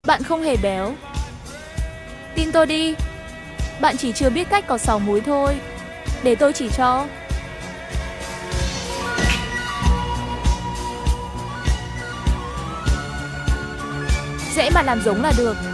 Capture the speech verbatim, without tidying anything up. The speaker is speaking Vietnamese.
Bạn không hề béo. Tin tôi đi. Bạn chỉ chưa biết cách có sáu múi thôi. Để tôi chỉ cho. Dễ mà làm giống là được.